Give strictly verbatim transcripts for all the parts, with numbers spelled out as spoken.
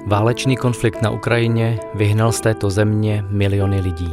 Válečný konflikt na Ukrajině vyhnal z této země miliony lidí.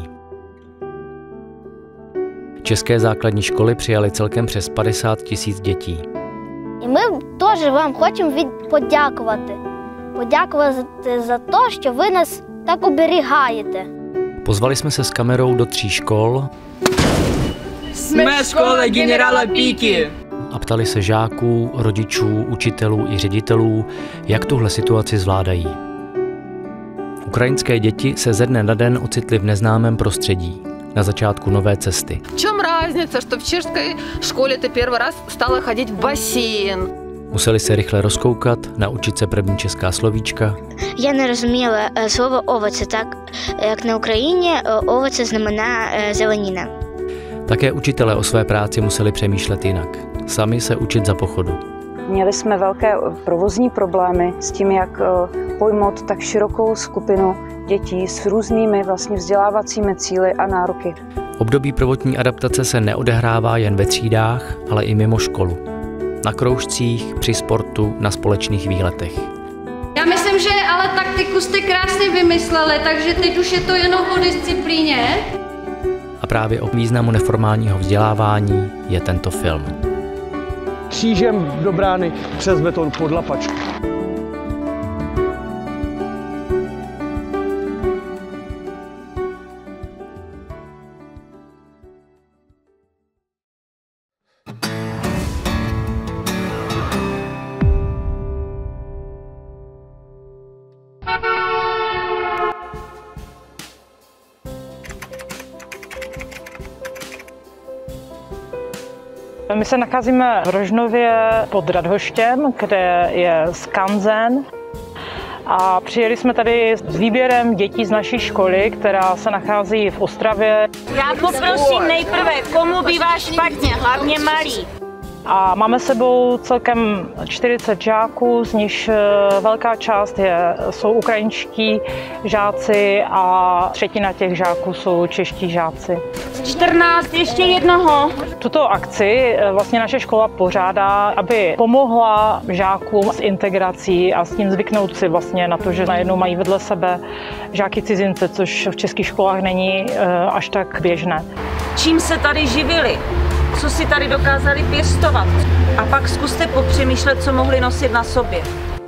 České základní školy přijaly celkem přes padesát tisíc dětí. І ми теж вам хочемо від... подякувати. Подякувати за те, що ви нас так оберігаєте. Pozvali jsme se s kamerou do tří škol. Jsme škola generála Píky. A ptali se žáků, rodičů, učitelů i ředitelů, jak tuhle situaci zvládají. Ukrajinské děti se ze dne na den ocitly v neznámém prostředí, na začátku nové cesty. V čem разница, že v české škole ty první raz stala chodit v basén? Museli se rychle rozkoukat, naučit se první česká slovíčka. Я не розуміла слово овоце, так як на Україні овоце знamená zelenina. Také učitelé o své práci museli přemýšlet jinak. Sami se učit za pochodu. Měli jsme velké provozní problémy s tím, jak pojmout tak širokou skupinu dětí s různými vlastně vzdělávacími cíli a nároky. Období prvotní adaptace se neodehrává jen ve třídách, ale i mimo školu. Na kroužcích, při sportu, na společných výletech. Já myslím, že ale taktiku jste krásně vymysleli, takže teď už je to jenom o disciplíně. A právě o významu neformálního vzdělávání je tento film. Křížem do brány přes beton pod lapačku. My se nacházíme v Rožnově pod Radhoštěm, kde je skanzen. A přijeli jsme tady s výběrem dětí z naší školy, která se nachází v Ostravě. Já poprosím nejprve, komu bývá špatně, hlavně malí. A máme sebou celkem čtyřicet žáků, z nichž velká část je, jsou ukrajinští žáci a třetina těch žáků jsou čeští žáci. čtrnáct, ještě jednoho. Tuto akci vlastně naše škola pořádá, aby pomohla žákům s integrací a s tím zvyknout si vlastně na to, že najednou mají vedle sebe žáky cizince, což v českých školách není až tak běžné. Čím se tady živili? Co si tady dokázali pěstovat? A pak zkuste popřemýšlet, co mohli nosit na sobě.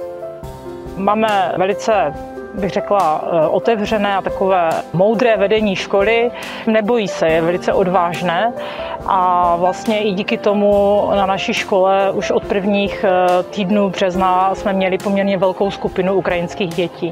Máme velice, bych řekla, otevřené a takové moudré vedení školy. Nebojí se, je velice odvážné a vlastně i díky tomu na naší škole už od prvních týdnů března jsme měli poměrně velkou skupinu ukrajinských dětí.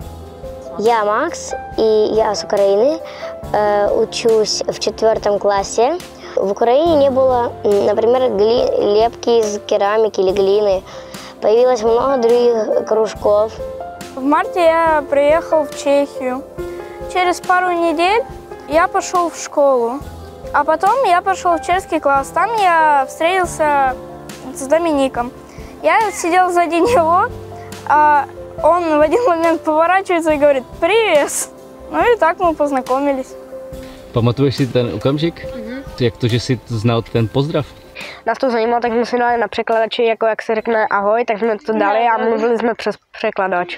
Я Макс, и я с Украины, учусь в четвертом классе. В Украине не было, например, лепки из керамики или глины. Появилось много других кружков. В марте я приехал в Чехию. Через пару недель я пошел в школу. А потом я пошел в чешский класс. Там я встретился с Домиником. Я сидел сзади него, а он в один момент поворачивается и говорит «Привет!». Ну и так мы познакомились. Pamatuješ si ten okamžik? Mm-hmm. Jak to, že jsi znal ten pozdrav? Nás to zajímalo, tak jsme si dali na překladači, jako jak se řekne ahoj, tak jsme to dali a mluvili jsme přes překladač.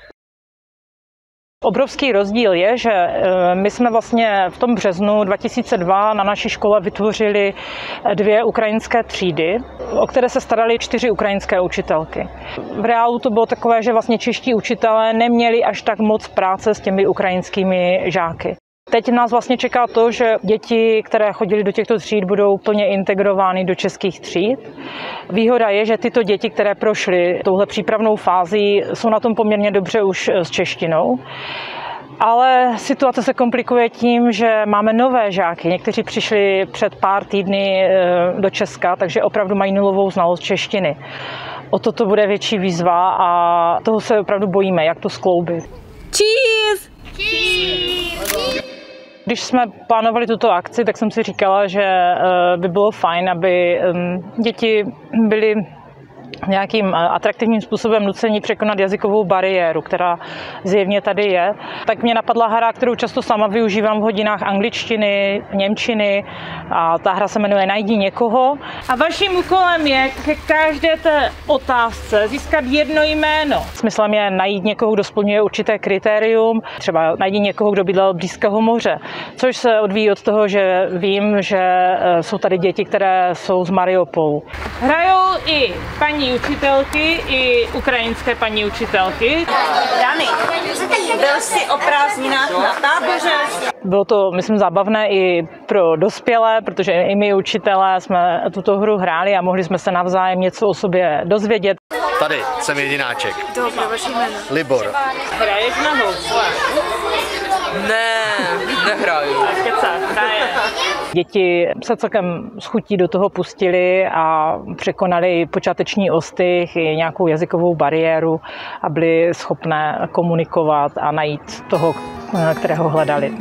Obrovský rozdíl je, že my jsme vlastně v tom březnu dva tisíce dva na naší škole vytvořili dvě ukrajinské třídy, o které se staraly čtyři ukrajinské učitelky. V reálu to bylo takové, že vlastně čeští učitelé neměli až tak moc práce s těmi ukrajinskými žáky. Teď nás vlastně čeká to, že děti, které chodily do těchto tříd, budou plně integrovány do českých tříd. Výhoda je, že tyto děti, které prošly touhle přípravnou fází, jsou na tom poměrně dobře už s češtinou. Ale situace se komplikuje tím, že máme nové žáky. Někteří přišli před pár týdny do Česka, takže opravdu mají nulovou znalost češtiny. O toto bude větší výzva a toho se opravdu bojíme, jak to skloubit. Cheers! Cheers! Když jsme plánovali tuto akci, tak jsem si říkala, že by bylo fajn, aby děti byly nějakým atraktivním způsobem nucení překonat jazykovou bariéru, která zjevně tady je. Tak mě napadla hra, kterou často sama využívám v hodinách angličtiny, němčiny a ta hra se jmenuje Najdi někoho. A vaším úkolem je ke každé té otázce získat jedno jméno. Smyslem je najít někoho, kdo splňuje určité kritérium, třeba najdi někoho, kdo bydlel blízkého moře, což se odvíjí od toho, že vím, že jsou tady děti, které jsou z Mariupolu. Hrajou i paní učitelky, i ukrajinské paní učitelky. Dani, byl jsi o prázdninách na táboře? Bylo to, myslím, zábavné i pro dospělé, protože i my učitelé jsme tuto hru hráli a mohli jsme se navzájem něco o sobě dozvědět. Tady jsem jedináček. Dobře, vaše jméno. Libor. Hraješ na housle? Ne, nehraju. Děti se celkem s chutí do toho pustili a překonali počáteční ostych i nějakou jazykovou bariéru a byli schopné komunikovat a najít toho, kterého hledali.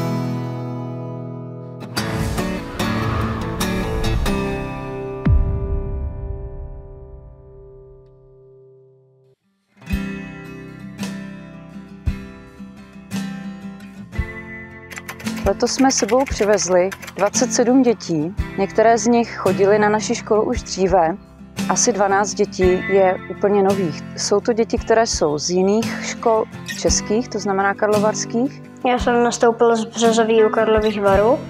Letos jsme sebou přivezli dvacet sedm dětí, některé z nich chodily na naši školu už dříve, asi dvanáct dětí je úplně nových. Jsou to děti, které jsou z jiných škol českých, to znamená karlovarských. Já jsem nastoupil z Březový u Karlových Varů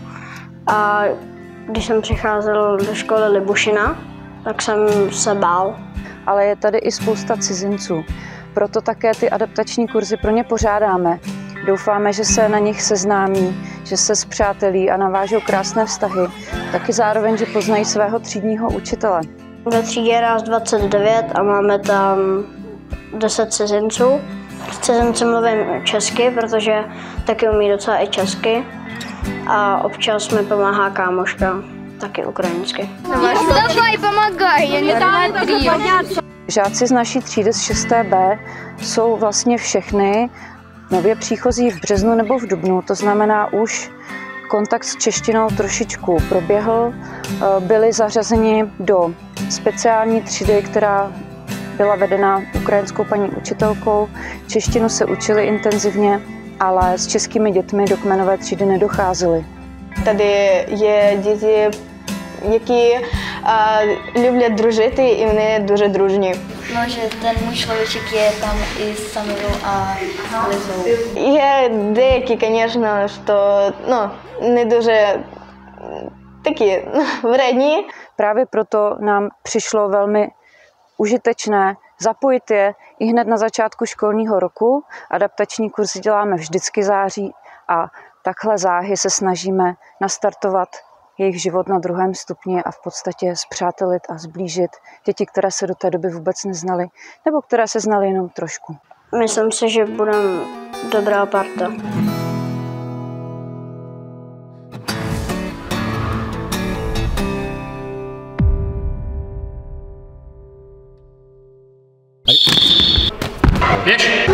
a když jsem přicházel do školy Libušina, tak jsem se bál. Ale je tady i spousta cizinců, proto také ty adaptační kurzy pro ně pořádáme. Doufáme, že se na nich seznámí, že se spřátelí a navážou krásné vztahy. Taky zároveň, že poznají svého třídního učitele. Ve třídě je nás dvacet devět a máme tam deset cizinců. S cizinci mluvím česky, protože taky umí docela i česky. A občas mi pomáhá kámoška, taky ukrajinsky. Давай, помогай, я не Žáci z naší třídy z šesté bé jsou vlastně všechny nově příchozí v březnu nebo v dubnu, to znamená už kontakt s češtinou trošičku proběhl, byli zařazeni do speciální třídy, která byla vedena ukrajinskou paní učitelkou. Češtinu se učili intenzivně, ale s českými dětmi do kmenové třídy nedocházeli. Tady je děti, які а, люблять дружити і вони дуже дружні. No, že ten můj člověček je tam i s Samilou a Lizou. Є деякі, звісно, що ну, не дуже такі вредні. Právě proto nám přišlo velmi užitečné zapojit je i hned na začátku školního roku. Adaptační kurzy děláme vždycky září a takhle záhy se snažíme nastartovat jejich život na druhém stupni a v podstatě spřátelit a zblížit děti, které se do té doby vůbec neznaly, nebo které se znaly jenom trošku. Myslím si, že budeme dobrá parta. Běž!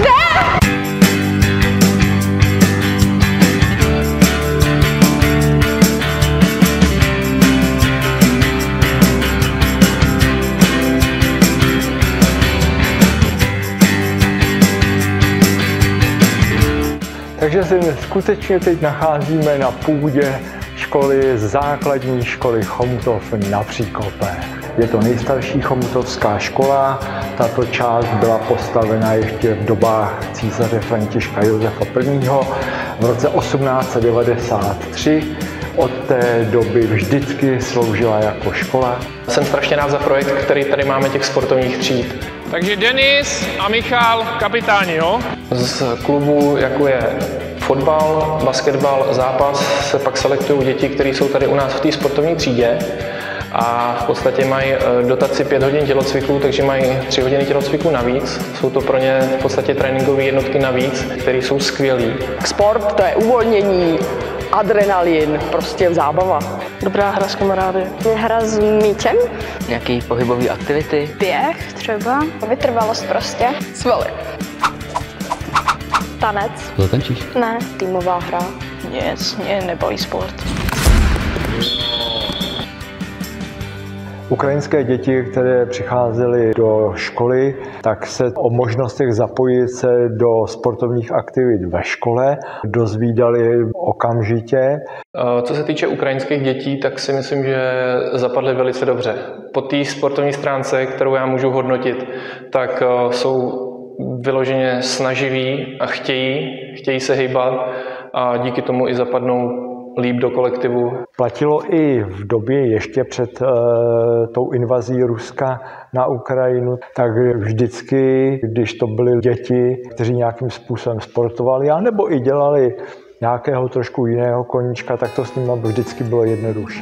Takže se skutečně teď nacházíme na půdě školy, základní školy Chomutov na Příkope. Je to nejstarší chomutovská škola. Tato část byla postavena ještě v dobách císaře Františka Josefa prvního. v roce osmnáct set devadesát tři. Od té doby vždycky sloužila jako škola. Jsem strašně rád za projekt, který tady máme těch sportovních tříd. Takže Denis a Michal kapitáni, jo? Z klubu, jako je fotbal, basketbal, zápas, se pak selektují děti, které jsou tady u nás v té sportovní třídě a v podstatě mají dotaci pět hodin tělocviku, takže mají tři hodiny tělocviku navíc. Jsou to pro ně v podstatě tréninkové jednotky navíc, které jsou skvělý. Sport, to je uvolnění, adrenalin, prostě zábava. Dobrá hra s kamarády. Hra s míčem. Nějaký pohybový aktivity. Běh třeba. Vytrvalost prostě. Svaly. Tanec. Zatančíš? Ne. Týmová hra. Nic, mě nebaví sport. Ukrajinské děti, které přicházely do školy, tak se o možnostech zapojit se do sportovních aktivit ve škole dozvídali okamžitě. Co se týče ukrajinských dětí, tak si myslím, že zapadly velice dobře. Po té sportovní stránce, kterou já můžu hodnotit, tak jsou vyloženě snaživí a chtějí, chtějí se hýbat a díky tomu i zapadnou líp do kolektivu. Platilo i v době ještě před uh, tou invazí Ruska na Ukrajinu, tak vždycky, když to byly děti, kteří nějakým způsobem sportovali, anebo i dělali nějakého trošku jiného koníčka, tak to s nimi vždycky bylo jednodušší.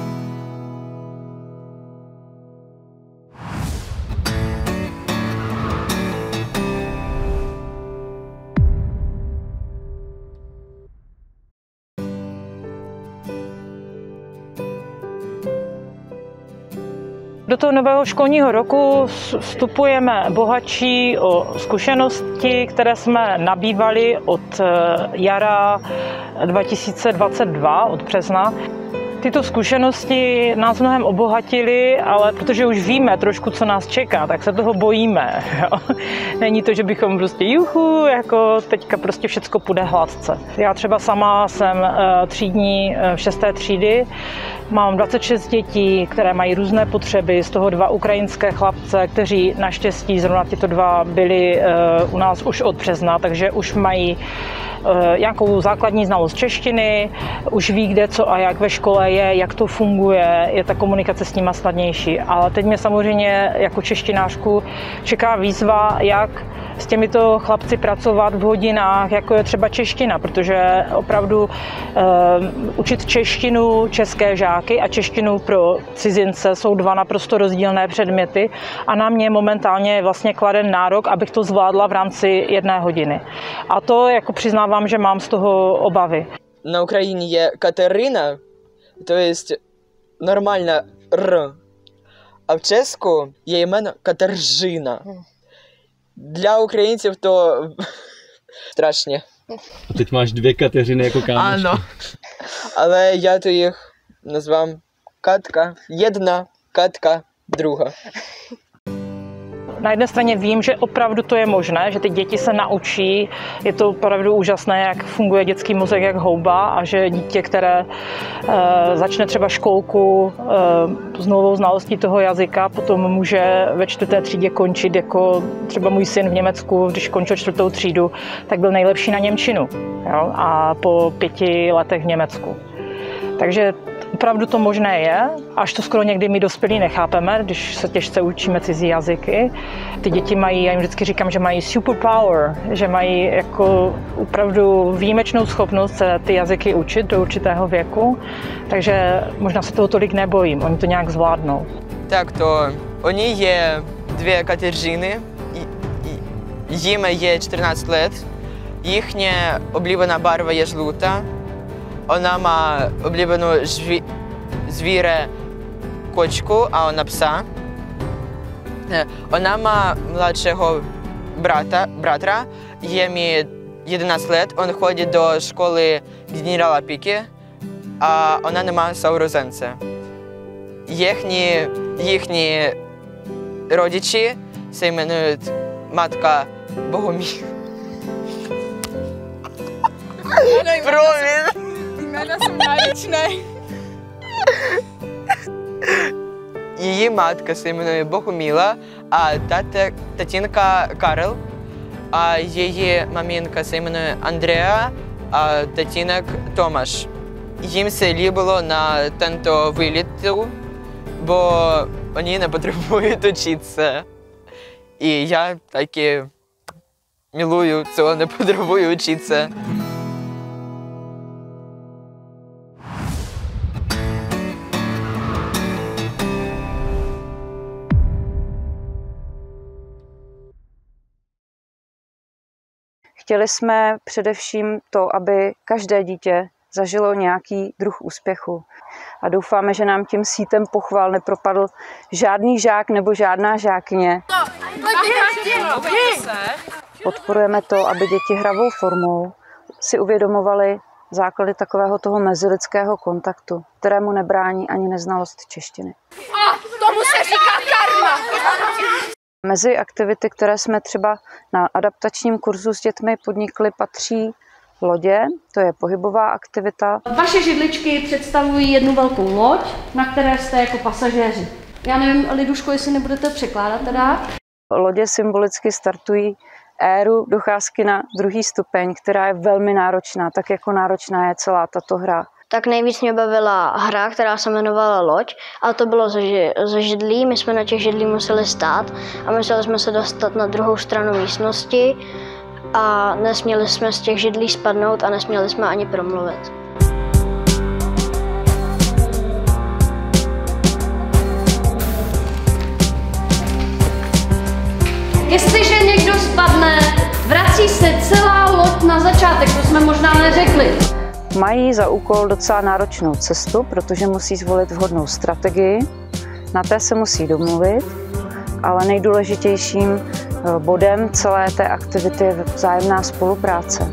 Do toho nového školního roku vstupujeme bohatší o zkušenosti, které jsme nabývali od jara dva tisíce dvacet dva, od března. Tyto zkušenosti nás mnohem obohatily, ale protože už víme trošku, co nás čeká, tak se toho bojíme. Jo? Není to, že bychom prostě juchu, jako teďka prostě všecko půjde hladce. Já třeba sama jsem třídní v šesté třídy, mám dvacet šest dětí, které mají různé potřeby, z toho dva ukrajinské chlapce, kteří naštěstí zrovna tyto dva byli u nás už od března, takže už mají nějakou základní znalost češtiny, už ví, kde co a jak ve škole je, jak to funguje, je ta komunikace s nima snadnější. Ale teď mě samozřejmě jako češtinářku čeká výzva, jak s těmito chlapci pracovat v hodinách, jako je třeba čeština, protože opravdu uh, učit češtinu české žáky a češtinu pro cizince jsou dva naprosto rozdílné předměty a na mě momentálně je vlastně kladen nárok, abych to zvládla v rámci jedné hodiny. A to jako přiznávám, že mám z toho obavy. Na Ukrajině je Katerina, to je normálně R, a v Česku je jméno Kateržina. Для українців то страшně. A teď máš dvě Kateřiny jako kámošky. Ano. Ale já to jich nazvám Katka. Jedna Katka, druhá. Na jedné straně vím, že opravdu to je možné, že ty děti se naučí. Je to opravdu úžasné, jak funguje dětský mozek jak houba a že dítě, které e, začne třeba školku e, s novou znalostí toho jazyka, potom může ve čtvrté třídě končit, jako třeba můj syn v Německu, když končil čtvrtou třídu, tak byl nejlepší na němčinu, jo? A po pěti letech v Německu. Takže opravdu to možné je, až to skoro někdy my dospělí nechápeme, když se těžce učíme cizí jazyky. Ty děti mají, já jim vždycky říkám, že mají superpower, že mají jako opravdu výjimečnou schopnost se ty jazyky učit do určitého věku, takže možná se toho tolik nebojím, oni to nějak zvládnou. Tak to, oni je dvě Kateřiny, jim je čtrnáct let, їхня oblíbená barva je žluta. Ona má oblíbenou žví, zvíře kočku a ona psa. Ona má mladšího brata, bratra, je mi jedenáct let, on chodí do školy generála Píky a ona nemá sourozence. Їхні, їхні родичі se jmenují matka Bohumíl. Promiň. Jména jsou náročné. Její matka se jmenuje Bohumíla a tate, tatínka Karel a její maminka se jmenuje Andrea a tatínek Tomáš. Jim se líbilo na tento výlet, bo oni nepotřebují učitися. І я таки милую, цього не потребую учитися. Chtěli jsme především to, aby každé dítě zažilo nějaký druh úspěchu. A doufáme, že nám tím sítem pochval nepropadl žádný žák nebo žádná žákyně. Podporujeme to, aby děti hravou formou si uvědomovaly základy takového toho mezilidského kontaktu, kterému nebrání ani neznalost češtiny. Tomu se říká karma. Mezi aktivity, které jsme třeba na adaptačním kurzu s dětmi podnikli, patří lodě, to je pohybová aktivita. Vaše židličky představují jednu velkou loď, na které jste jako pasažéři. Já nevím, Liduško, jestli nebudete překládat teda. Lodě symbolicky startují éru docházky na druhý stupeň, která je velmi náročná, tak jako náročná je celá tato hra. Tak nejvíc mě bavila hra, která se jmenovala Loď, ale to bylo ze, ze židlí. My jsme na těch židlí museli stát a museli jsme se dostat na druhou stranu místnosti a nesměli jsme z těch židlí spadnout a nesměli jsme ani promluvit. Jestliže někdo spadne, vrací se celá loď na začátek, to jsme možná neřekli. Mají za úkol docela náročnou cestu, protože musí zvolit vhodnou strategii, na té se musí domluvit, ale nejdůležitějším bodem celé té aktivity je vzájemná spolupráce.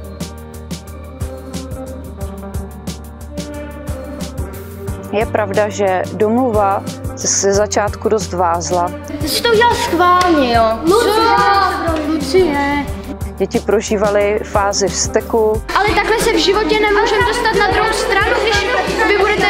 Je pravda, že domluva ze začátku dost vázla. Ty jsi to udělal schválně, jo? Lucie! Lucie! Děti prožívaly fázi vzteku. Ale takhle se v životě nemůžeme dostat na druhou stranu, když vy budete...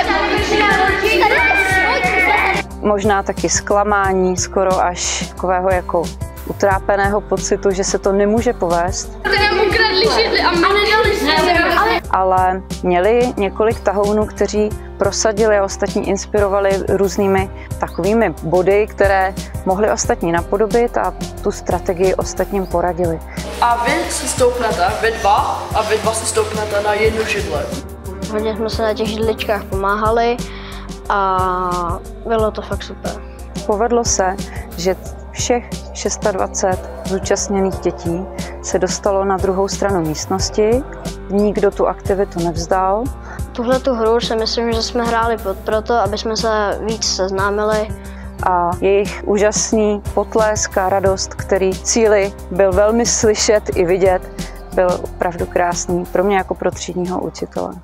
Možná taky zklamání, skoro až takového jako utrápeného pocitu, že se to nemůže povést. Ty nám ukradli židli a my nedali jsme. Ale měli několik tahounů, kteří prosadili a ostatní inspirovali různými takovými body, které mohli ostatní napodobit a tu strategii ostatním poradili. A vy si stoupnete, vy dva, a vy dva si stoupnete na jednu židli. Hodně jsme se na těch židličkách pomáhali a bylo to fakt super. Povedlo se, že všech dvacet šest zúčastněných dětí se dostalo na druhou stranu místnosti, nikdo tu aktivitu nevzdal. Tuhle tu hru si myslím, že jsme hráli proto, aby jsme se víc seznámili. A jejich úžasný potlesk a radost, který cíli byl velmi slyšet i vidět, byl opravdu krásný pro mě jako pro třídního učitele.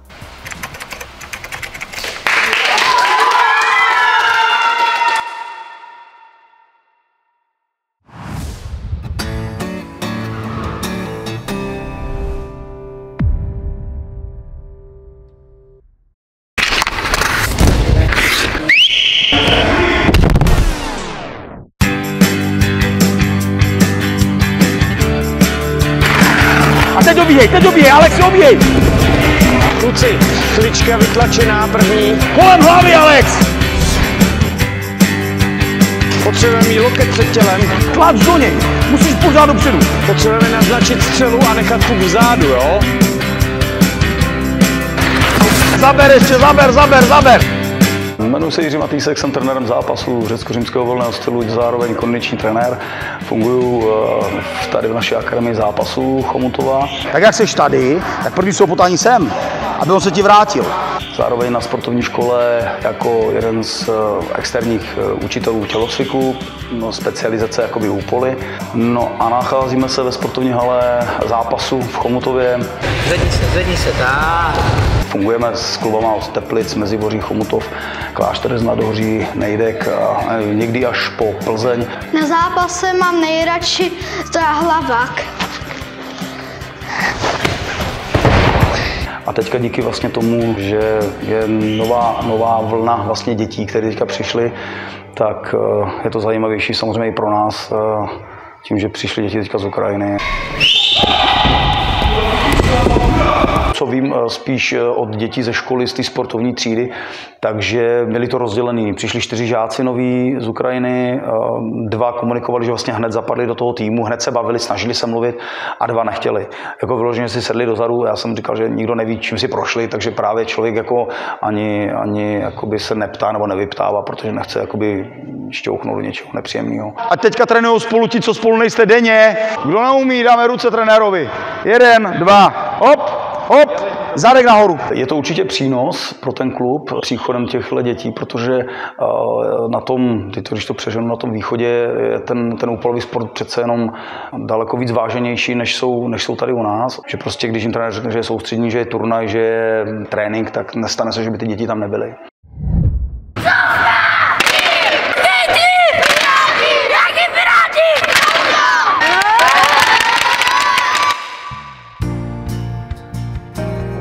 Teď dobíhej, teď dobíhej, Alex, dobíhej! Kluci, chlička vytlačená první. Kolem hlavy, Alex! Potřebujeme mít loket před tělem. Tlak do něj, musíš pořád dopředu. Potřebujeme naznačit střelu a nechat puk vzadu, jo? Zaber ještě, zaber, zaber, zaber! Jmenuji se Jiří Matýsek, jsem trenérem zápasu řecko-římského volného stylu, zároveň kondiční trenér. Funguji tady v naší akademii zápasu Chomutova. Tak jak jsi tady, tak první jsou potání sem, aby on se ti vrátil. Zároveň na sportovní škole jako jeden z externích učitelů tělocviku, no, specializace jakoby úpoly. No a nacházíme se ve sportovní hale zápasu v Chomutově. Zvedni se, zvedni se, tak. Fungujeme s klubama od Teplic, Mezivoří, Chomutov, Klášter z Nadhoří, Nejdek a někdy až po Plzeň. Na zápase mám nejradši za hlavák. A teďka díky vlastně tomu, že je nová, nová vlna vlastně dětí, které teďka přišly, tak je to zajímavější samozřejmě i pro nás, tím, že přišly děti teďka z Ukrajiny. Co vím spíš od dětí ze školy, z té sportovní třídy, takže byli to rozdělený. Přišli čtyři žáci noví z Ukrajiny, dva komunikovali, že vlastně hned zapadli do toho týmu, hned se bavili, snažili se mluvit a dva nechtěli. Jako vyloženě si sedli dozadu, já jsem říkal, že nikdo neví, čím si prošli, takže právě člověk jako ani, ani jakoby se neptá nebo nevyptává, protože nechce jakoby šťouchnout do něčeho nepříjemného. A teďka trénují spolu ti, co spolu nejste denně. Kdo neumí, dáme ruce trenérovi. Jeden, dva, hop. Hop, zadek nahoru. Je to určitě přínos pro ten klub příchodem těchto dětí, protože na tom, teď to, když to přeženu, na tom východě je ten, ten úpolový sport přece jenom daleko víc váženější, než jsou, než jsou tady u nás. Že prostě, když jim trenér řekne, že je soustřední, že je turnaj, že je trénink, tak nestane se, že by ty děti tam nebyly. Ty, ty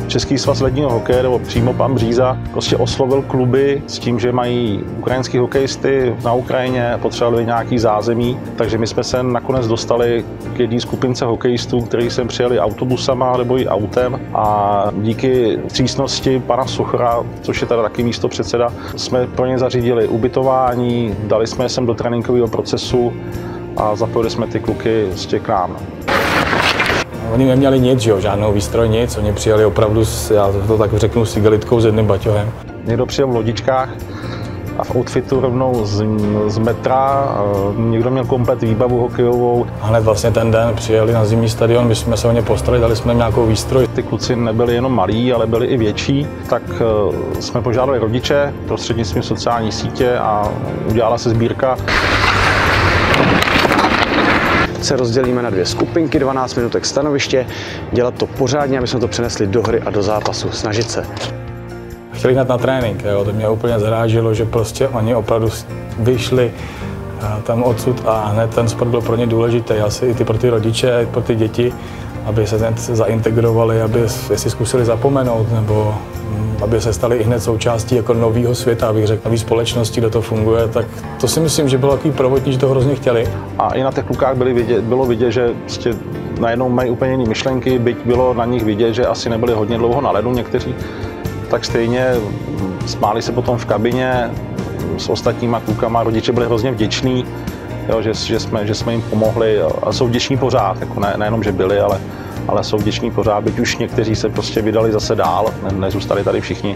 Český svaz ledního hokeje, nebo přímo pan Bříza, prostě oslovil kluby s tím, že mají ukrajinský hokejisty na Ukrajině, potřebovali nějaký zázemí, takže my jsme se nakonec dostali k jedné skupince hokejistů, kteří sem přijeli autobusama nebo i autem a díky vstřícnosti pana Suchra, což je teda taky místopředseda, jsme pro ně zařídili ubytování, dali jsme je sem do tréninkového procesu a zapojili jsme ty kluky prostě k nám. Oni neměli nic, že jo, žádnou výstroj, nic, oni přijeli opravdu, s, já to tak řeknu, s igelitkou s jedným baťohem. Někdo přijel v lodičkách a v outfitu rovnou z, z metra, někdo měl komplet výbavu hokejovou. A hned vlastně ten den přijeli na zimní stadion, my jsme se o ně postarali, dali jsme jim nějakou výstroj. Ty kluci nebyli jenom malí, ale byli i větší, tak jsme požádali rodiče prostřednictvím sociální sítě a udělala se sbírka. Se rozdělíme na dvě skupinky, dvanáct minutek stanoviště, dělat to pořádně, aby jsme to přenesli do hry a do zápasu, snažit se. Chtěli jít na trénink, jo, to mě úplně zaráželo, že prostě oni opravdu vyšli tam odsud a hned ten sport byl pro ně důležitý, asi i ty pro ty rodiče, i pro ty děti, aby se zaintegrovali, aby si zkusili zapomenout, nebo aby se stali i hned součástí jako nového světa, abych řekl, nový společnosti, kde to funguje, tak to si myslím, že bylo takový prvotní, že to hrozně chtěli. A i na těch klukách byli vidět, bylo vidět, že prostě najednou mají úplně jiné myšlenky, byť bylo na nich vidět, že asi nebyli hodně dlouho na ledu někteří, tak stejně smáli se potom v kabině s ostatníma klukama, rodiče byli hrozně vděční, jo, že, že, jsme, že jsme jim pomohli a jsou vděční pořád, jako ne, nejenom, že byli, ale ale jsou vděční pořád, byť už někteří se prostě vydali zase dál, ne, nezůstali tady všichni.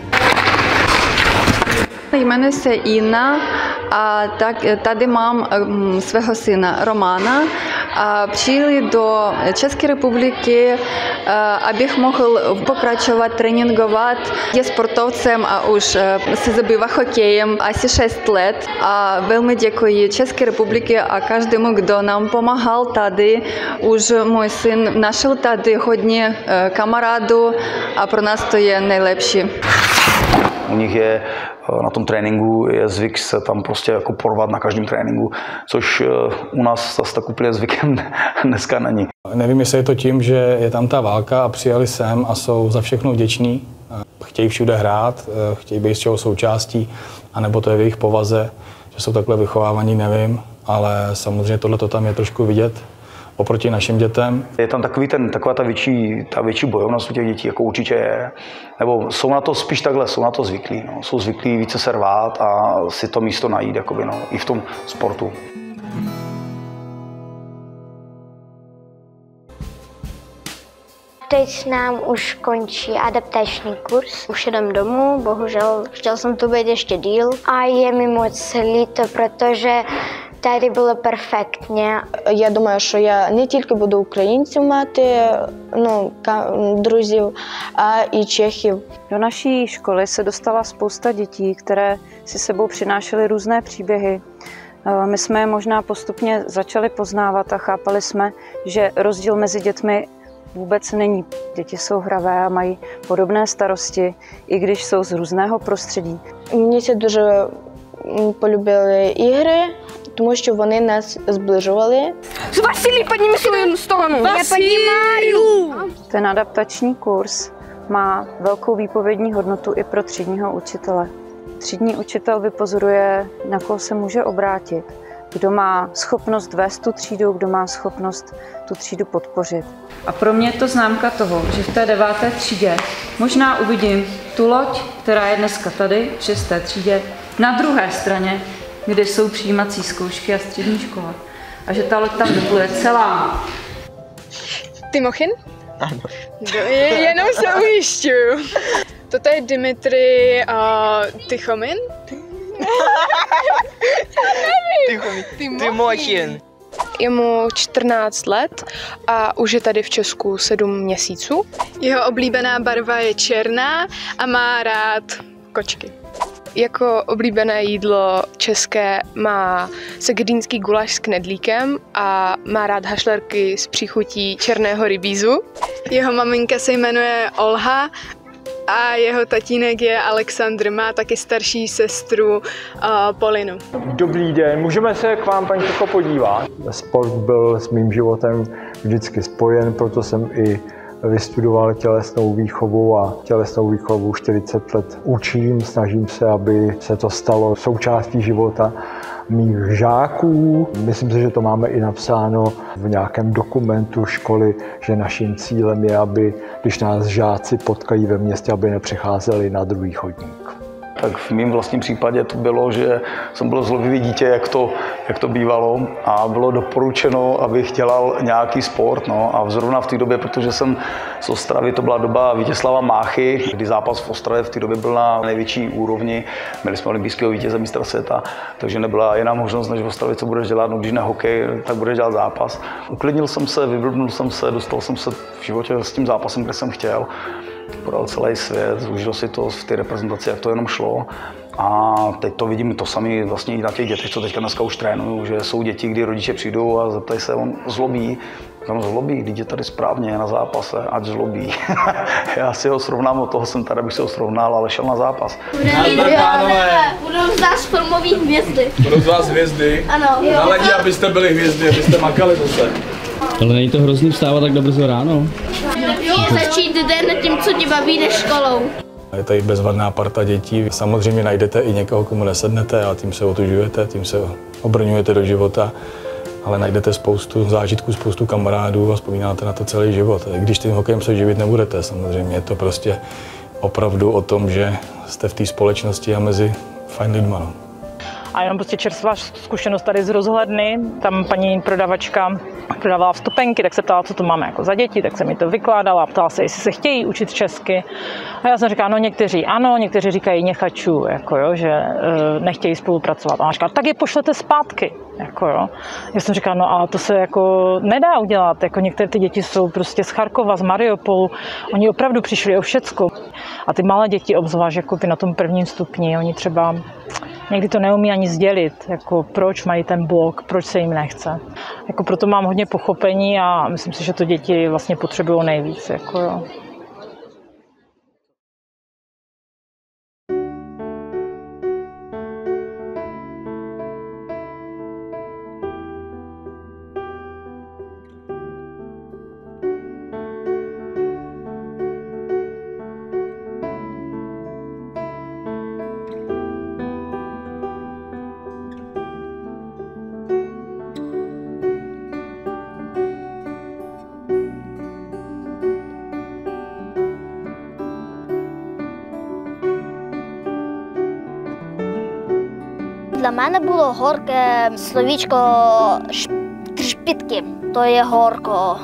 Jmenuji se Інна, a tak tady mám svého syna Романа. Přijeli do České republiky, abych mohl pokračovat, tréninkovat. Je sportovcem a už se zabývá hokejem asi šest let. A velmi děkuji České republice a každému, kdo nám pomáhal tady. Už můj syn našel tady hodně kamarádů a pro nás to je nejlepší. U nich je na tom tréninku je zvyk se tam prostě jako porvat na každém tréninku, což u nás zase tak úplně zvykem dneska není. Nevím, jestli je to tím, že je tam ta válka a přijeli sem a jsou za všechno vděční. Chtějí všude hrát, chtějí být z čeho součástí, anebo to je v jejich povaze, že jsou takhle vychovávaní, nevím, ale samozřejmě tohle to tam je trošku vidět oproti našim dětem. Je tam takový ten, taková ta větší, ta větší bojovnost u těch dětí, jako určitě je. Nebo jsou na to spíš takhle, jsou na to zvyklí. No. Jsou zvyklí více se rvát a si to místo najít, jakoby, no, i v tom sportu. Teď nám už končí adaptační kurz. Už jdem domů, bohužel chtěl jsem tu být ještě díl. A je mi moc líto, protože tady було перфектně. Я думаю, що я не тільки буду українців мати, ну, друзів, а і чехів. Do naší školy se dostala spousta dětí, které si sebou přinášely různé příběhy. My jsme je možná postupně začali poznávat a chápali jsme, že rozdíl mezi dětmi vůbec není. Děti jsou hravé a mají podobné starosti, i když jsou z různého prostředí. Мені це дуже полюбили ігри, тому що вони нас зближували. Василий, подними свою сторону. Я поднимаю. Ten adaptační kurz má velkou výpovědní hodnotu i pro třídního učitele. Třídní učitel vypozoruje, na koho se může obrátit, kdo má schopnost vést tu třídu, kdo má schopnost tu třídu podpořit. A pro mě je to známka toho, že v té deváté třídě možná uvidím tu loď, která je dneska tady, v šesté třídě, na druhé straně, kde jsou přijímací zkoušky a střední škola. A že ta loď tam dopluje celá. Timochin? Ano. Jenom se ujišťuju. Toto je Dimitri uh, Tichomin? Timochin. Timochin. Je mu čtrnáct let a už je tady v Česku sedm měsíců. Jeho oblíbená barva je černá a má rád kočky. Jako oblíbené jídlo české má segedínský guláš s knedlíkem a má rád hašlerky s příchutí černého rybízu. Jeho maminka se jmenuje Olha a jeho tatínek je Alexandr, má taky starší sestru uh, Polinu. Dobrý den, můžeme se k vám, paní Čoko, podívat? Sport byl s mým životem vždycky spojen, proto jsem i vystudoval tělesnou výchovu a tělesnou výchovu čtyřicet let učím. Snažím se, aby se to stalo součástí života mých žáků. Myslím si, že to máme i napsáno v nějakém dokumentu školy, že naším cílem je, aby když nás žáci potkají ve městě, aby nepřicházeli na druhý chodník. Tak v mém vlastním případě to bylo, že jsem byl zlobivý dítě, jak to, jak to bývalo, a bylo doporučeno, abych dělal nějaký sport. No. A zrovna v té době, protože jsem z Ostravy, to byla doba Vítězslava Máchy, kdy zápas v Ostravě v té době byl na největší úrovni. Měli jsme olympijského vítěze, mistra světa, takže nebyla jiná možnost, než v Ostravě, co budeš dělat, no, když na hokej, tak budeš dělat zápas. Uklidnil jsem se, vyblbnul jsem se, dostal jsem se v životě s tím zápasem, kde jsem chtěl. Podal celý svět, užil si to v té reprezentaci, jak to jenom šlo. A teď to vidím to samé vlastně i na těch dětech, co teďka dneska už trénuju, že jsou děti, kdy rodiče přijdou a zeptají se, on zlobí. Tam zlobí, dítě tady správně na zápase, ať zlobí. Já si ho srovnám, od toho jsem tady, abych si ho srovnal, ale šel na zápas. Budou z nás filmový hvězdy. Budou z vás hvězdy? Ano. Naladí, abyste byli hvězdy, abyste makali zase. Ale není to hrozný vstávat tak brzo ráno? Začít den tím, co tě baví, než školou. Je tady bezvadná parta dětí. Samozřejmě najdete i někoho, komu nesednete a tím se otužujete, tím se obrňujete do života. Ale najdete spoustu zážitků, spoustu kamarádů a vzpomínáte na to celý život. I když tím hokejem se živit nebudete, samozřejmě je to prostě opravdu o tom, že jste v té společnosti a mezi fajn lidma. No. A jenom prostě čerstvá zkušenost tady z rozhledny. Tam paní prodavačka prodávala vstupenky, tak se ptala, co tu máme jako za děti, tak se mi to vykládala, ptala se, jestli se chtějí učit česky. A já jsem říkala, no někteří ano, někteří říkají nechaču, jako jo, že e, nechtějí spolupracovat. A ona říkala, tak je pošlete zpátky. Jako jo. Já jsem říkala, no ale to se jako nedá udělat. Jako některé ty děti jsou prostě z Charkova, z Mariupolu. Oni opravdu přišli o všecko. A ty malé děti, obzvlášť jako na tom prvním stupni, oni třeba někdy to neumí ani sdělit, jako proč mají ten blok, proč se jim nechce. Jako proto mám hodně pochopení a myslím si, že to děti vlastně potřebují nejvíc. Jako jo. Для мене було горке словічко шпітки, то є горко.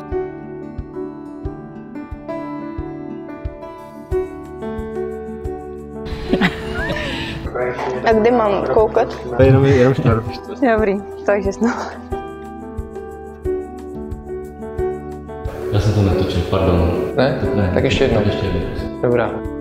A kdy mám koukat? Jenom, jenom štěr. Dobrý, takže znovu. Já jsem to netočil, pardon. Ne? Ne, tak ještě jednou. Tak ještě jednou. Dobrá.